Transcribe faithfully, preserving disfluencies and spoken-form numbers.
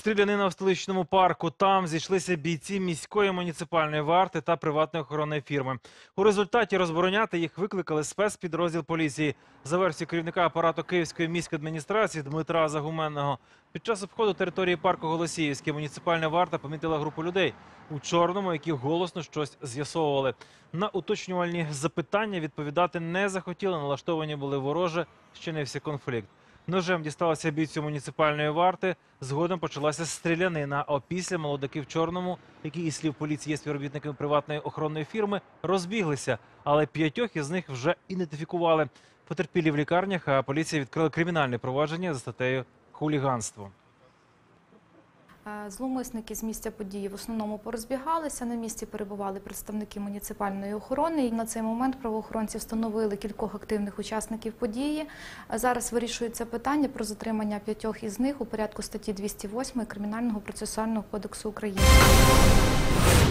Стрілянина в столичному парку. Там зійшлися бійці міської муніципальної варти та приватної охоронної фірми. У результаті розбороняти їх викликали спецпідрозділ поліції. За версією керівника апарату Київської міської адміністрації Дмитра Загуменного, під час обходу території парку Голосіївське муніципальна варта помітила групу людей у чорному, які голосно щось з'ясовували. На уточнювальні запитання відповідати не захотіли, налаштовані були вороже, щинився конфлікт. Ножем дісталося бійцю муніципальної варти. Згодом почалася стрілянина. А після молодики в чорному, які, із слів поліції, є співробітниками приватної охоронної фірми, розбіглися. Але п'ятьох із них вже ідентифікували. Потерпілі в лікарнях, а поліція відкрила кримінальне провадження за статтею «Хуліганство». Зловмисники з місця події в основному порозбігалися. На місці перебували представники муніципальної охорони. І на цей момент правоохоронці встановили кількох активних учасників події. Зараз вирішується питання про затримання п'ятьох із них у порядку статті двісті восьмої Кримінального процесуального кодексу України.